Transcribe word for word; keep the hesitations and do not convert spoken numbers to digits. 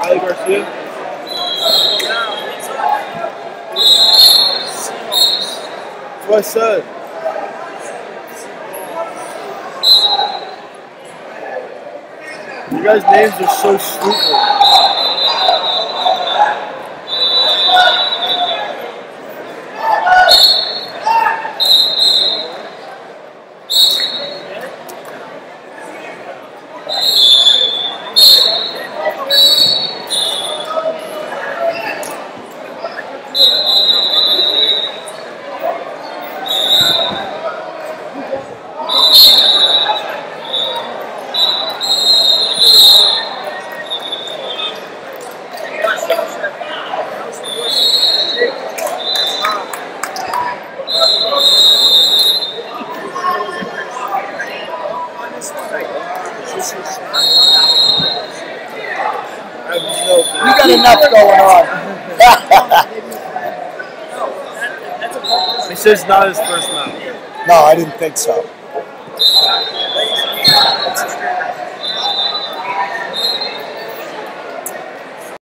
Reily Garcia. That's what I said. You guys' names are so stupid. You got enough going on. He says not his first match. No, I didn't think so.